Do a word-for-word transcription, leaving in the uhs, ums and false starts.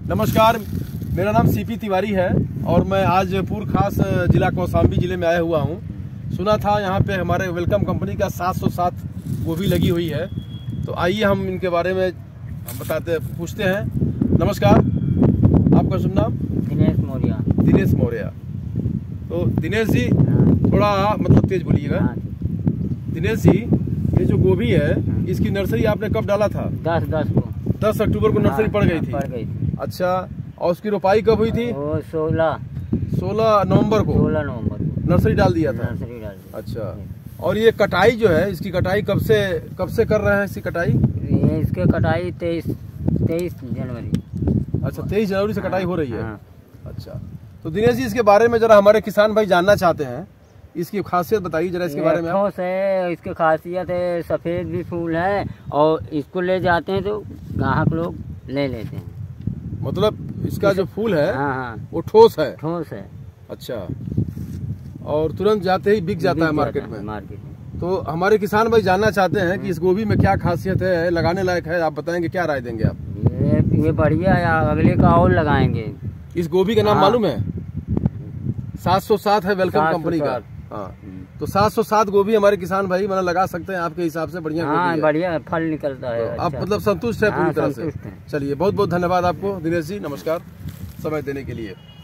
नमस्कार, मेरा नाम सीपी तिवारी है और मैं आज पूर खास जिला कौशाम्बी जिले में आया हुआ हूँ। सुना था यहाँ पे हमारे वेलकम कंपनी का सात सौ सात गोभी लगी हुई है, तो आइए हम इनके बारे में बताते पूछते हैं। नमस्कार, आपका शुभ नाम? दिनेश मौर्य। दिनेश मौर्य। तो दिनेश जी थोड़ा मतलब तेज बोलिएगा। दिनेश जी, ये जो गोभी है इसकी नर्सरी आपने कब डाला था? दस दस को दस अक्टूबर को नर्सरी पड़ गई थी। पड़ गई थी। अच्छा, और उसकी रोपाई कब हुई थी? वो सोलह सोलह नवंबर को सोलह नवंबर को नर्सरी डाल दिया था। नर्सरी डाल दी। अच्छा, और ये कटाई जो है इसकी कटाई कब से कब से कर रहे हैं इसकी कटाई? ये इसके कटाई तेईस तेईस जनवरी। अच्छा, तेईस जनवरी से कटाई हो रही है। हाँ। अच्छा, तो दिनेश जी इसके बारे में जरा हमारे किसान भाई जानना चाहते हैं, इसकी खासियत बताइए जरा इसके बारे में। ठोस है, इसकी खासियत है, सफेद भी फूल है और इसको ले जाते हैं तो ग्राहक लोग ले लेते हैं। मतलब इसका जो फूल है हाँ हाँ वो ठोस है। ठोस है। अच्छा, और तुरंत जाते ही बिक जाता है मार्केट में। मार्केट में तो हमारे किसान भाई जानना चाहते हैं कि इस गोभी में क्या खासियत है, लगाने लायक है, आप बताएंगे, क्या राय देंगे आप? ये ये बढ़िया है, अगले का और लगाएंगे। इस गोभी का नाम हाँ। मालूम है? सात सौ सात है वेलकम कंपनी का। हाँ, तो सात सौ सात गोभी हमारे किसान भाई मतलब लगा सकते हैं आपके हिसाब से? बढ़िया हाँ, गोभी है। बढ़िया फल निकलता है। तो आप अच्छा। मतलब संतुष्ट है पूरी हाँ, तरह संतुष्ट से? हैं। चलिए, बहुत बहुत धन्यवाद आपको दिनेश जी। नमस्कार समय देने के लिए।